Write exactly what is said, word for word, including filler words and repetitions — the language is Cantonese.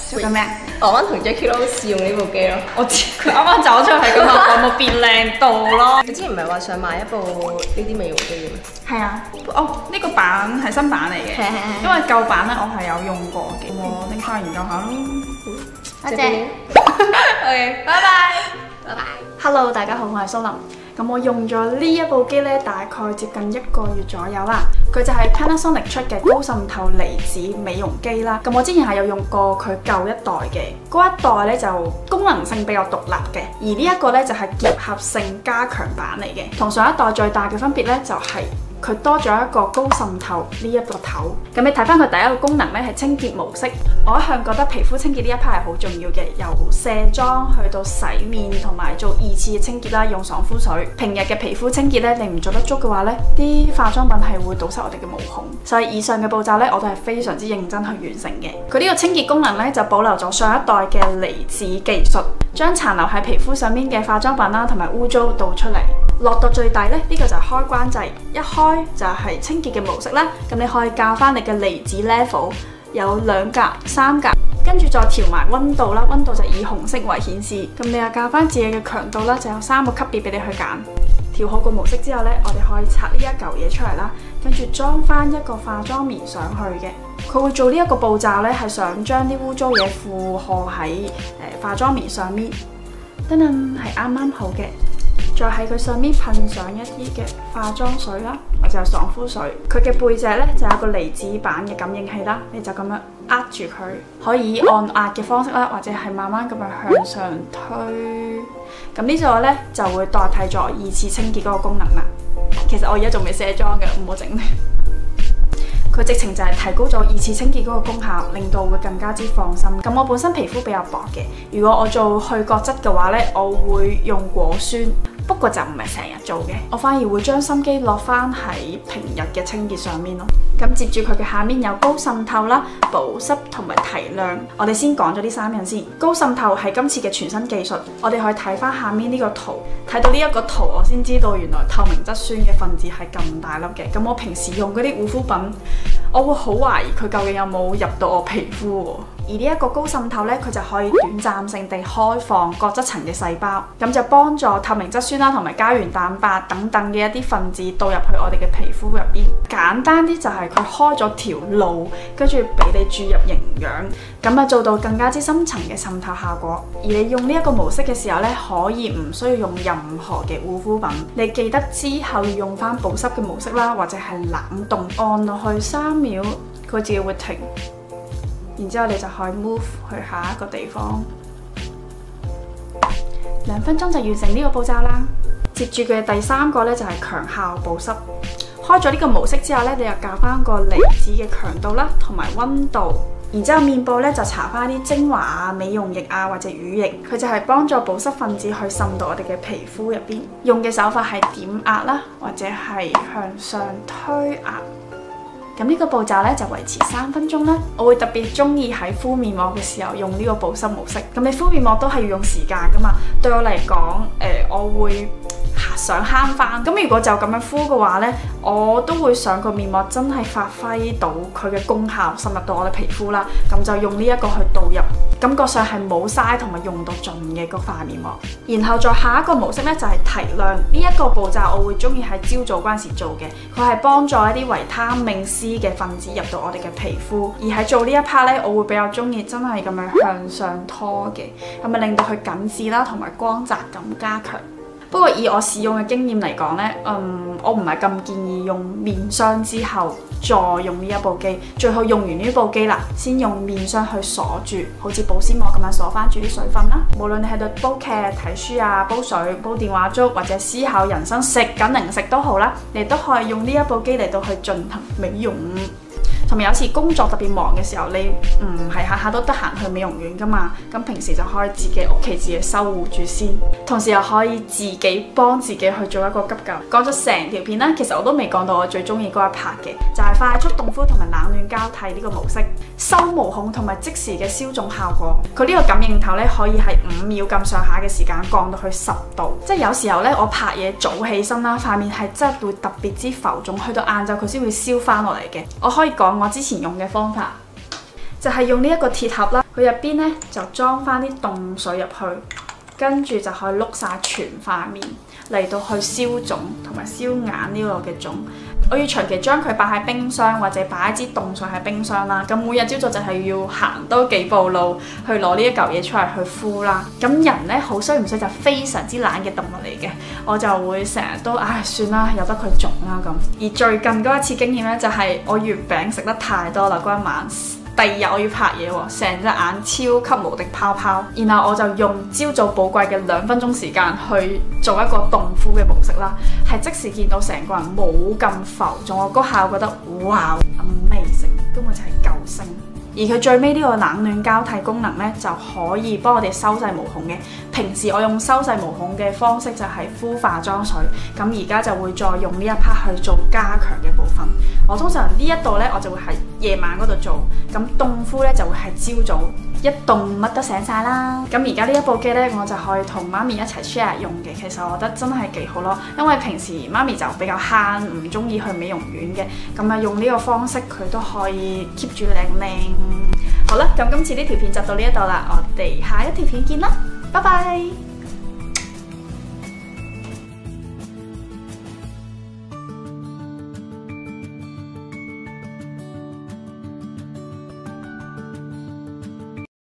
做緊咩？ 我啱啱同 Jackie 都試用呢部機咯。 我知佢啱啱走出去咁啊，我冇變靚到咯。 你之前唔係話想買一部呢啲美容機嘅咩？ 係啊，哦呢、這個版係新版嚟嘅，因為舊版咧我係有用過嘅，我拎翻研究下咯。 多謝。 OK，拜拜。 拜拜。 Hello， 大家好，我係蘇林。咁我用咗呢一部機咧，大概接近一個月左右啦。佢就係 Panasonic 出嘅高滲透離子美容機啦。咁我之前係有用過佢舊一代嘅，嗰一代咧就功能性比較獨立嘅，而呢一個咧就係結合性加強版嚟嘅。同上一代最大嘅分別咧就係、是。佢多咗一個高滲透呢一個頭，咁你睇翻佢第一個功能咧係清潔模式。我一向覺得皮膚清潔呢一 part 係好重要嘅，由卸妝去到洗面同埋做二次嘅清潔啦，用爽膚水。平日嘅皮膚清潔咧，你唔做得足嘅話咧，啲化妝品係會堵塞我哋嘅毛孔。所以以上嘅步驟咧，我都係非常之認真去完成嘅。佢呢個清潔功能咧就保留咗上一代嘅離子技術，將殘留喺皮膚上面嘅化妝品啦同埋污糟倒出嚟。落到最大咧，呢、這個就係開關掣，一開就係清潔嘅模式啦。咁你可以校翻你嘅離子 level， 有兩格、三格，跟住再調埋溫度啦。溫度就以紅色為顯示。咁你又校翻自己嘅強度啦，就有三個級別俾你去揀。調好個模式之後咧，我哋可以拆呢一嚿嘢出嚟啦，跟住裝翻一個化妝棉上去嘅。佢會做呢一個步驟咧，係想將啲污糟嘢負荷喺誒、呃、化妝棉上面。噔噔，係啱啱好嘅。再喺佢上面噴上一啲嘅化妝水啦，或者係爽膚水。佢嘅背脊咧就有一個離子板嘅感應器啦，你就咁樣握住佢，可以按壓嘅方式啦，或者係慢慢咁樣向上推。咁呢個咧就會代替咗二次清潔嗰個功能啦。其實我而家仲未卸妝嘅，唔好整。佢直情就係提高咗二次清潔嗰個功效，令到會更加之放心。咁我本身皮膚比較薄嘅，如果我做去角質嘅話咧，我會用果酸。不過就唔係成日做嘅，我反而會將心機落翻喺平日嘅清潔上面咯。咁接住佢嘅下面有高滲透啦、保濕同埋提亮。我哋先講咗呢三樣先。高滲透係今次嘅全新技術，我哋可以睇翻下面呢個圖，睇到呢一個圖我先知道原來透明質酸嘅分子係咁大粒嘅。咁我平時用嗰啲護膚品，我會好懷疑佢究竟有冇入到我皮膚喎。而呢一個高滲透咧，佢就可以短暫性地開放角質層嘅細胞，咁就幫助透明質酸啦同埋膠原蛋白等等嘅一啲分子導入去我哋嘅皮膚入邊。簡單啲就係佢開咗條路，跟住俾你注入營養，咁啊做到更加之深層嘅滲透效果。而你用呢一個模式嘅時候咧，可以唔需要用任何嘅護膚品。你記得之後要用翻保濕嘅模式啦，或者係冷凍，按落去三秒，佢自己會停。然之後你就可以 move 去下一個地方，兩分鐘就完成呢個步驟啦。接住嘅第三個咧就係強效保濕。開咗呢個模式之後咧，你又校翻個離子嘅強度啦，同埋溫度。然之後面部咧就搽翻啲精華啊、美容液啊或者乳液，佢就係幫助保濕分子去滲到我哋嘅皮膚入邊。用嘅手法係點壓啦，或者係向上推壓。咁呢個步驟咧就維持三分鐘啦。我會特別中意喺敷面膜嘅時候用呢個保濕模式。咁你敷面膜都係要用時間噶嘛？對我嚟講，誒、呃，我會想慳翻。咁如果就咁樣敷嘅話咧，我都會想個面膜真係發揮到佢嘅功效，滲入到我嘅皮膚啦。咁就用呢一個去導入，感覺上係冇嘥同埋用到盡嘅嗰塊面膜。然後再下一個模式咧就係提亮。呢一個步驟我會中意喺朝早嗰陣時做嘅，佢係幫助一啲維他命 C嘅分子入到我哋嘅皮膚。而喺做呢一 part 咧，我會比較中意真係咁樣向上拖嘅，咁啊令到佢緊緻啦，同埋光澤感加強。不過以我使用嘅經驗嚟講呢，嗯，我唔係咁建議用面霜之後再用呢一部機，最好用完呢部機啦，先用面霜去鎖住，好似保鮮膜咁樣鎖翻住啲水分啦。無論你喺度煲劇、睇書啊、煲水、煲電話粥或者思考人生、食緊零食都好啦，你都可以用呢一部機嚟到去進行美容。同埋有時工作特別忙嘅時候，你唔係下下都得閒去美容院噶嘛，咁平時就可以自己屋企自己修護住先，同時又可以自己幫自己去做一個急救。講咗成條片啦，其實我都未講到我最中意嗰一 part 嘅，就係快速凍敷同埋冷暖交替呢個模式，收毛孔同埋即時嘅消腫效果。佢呢個感應頭咧可以係五秒咁上下嘅時間降到去十度，即係有時候咧我拍嘢早起身啦，塊面係真係會特別之浮腫，去到晏晝佢先會消翻落嚟嘅。我可以講我之前用嘅方法， 就係用呢一個鐵盒啦，佢入邊呢就裝翻啲凍水入去，跟住就可以碌晒全塊面嚟到去消腫同埋消眼呢個嘅腫。我要長期將佢擺喺冰箱或者擺一支凍水喺冰箱啦。咁每日朝早就係要行多幾步路去攞呢一嚿嘢出嚟去敷啦。咁人呢，好衰唔衰就非常之懶嘅動物嚟嘅，我就會成日都唉算啦，由得佢腫啦咁。而最近嗰一次經驗呢，就係我月餅食得太多啦嗰一晚。第二日我要拍嘢喎，成隻眼超級無敵泡泡，然後我就用朝早寶貴嘅兩分鐘時間去做一個凍敷嘅模式啦，係即時見到成個人冇咁浮腫，我嗰下覺得哇 amazing， 根本就係救星。而佢最尾呢個冷暖交替功能呢，就可以幫我哋修細毛孔嘅。平時我用修細毛孔嘅方式就係敷化妝水，咁而家就會再用呢一 part 去做加強嘅部分。我通常呢一度呢，我就會喺夜晚嗰度做，咁凍敷呢就會係朝早，一凍乜都醒晒啦。咁而家呢一部機呢，我就可以同媽咪一齊 share 用嘅。其實我覺得真係幾好咯，因為平時媽咪就比較慳，唔中意去美容院嘅，咁啊用呢個方式佢都可以 keep 住靚靚。好啦，咁今次呢條片就到呢一度啦，我哋下一條片見啦，拜拜。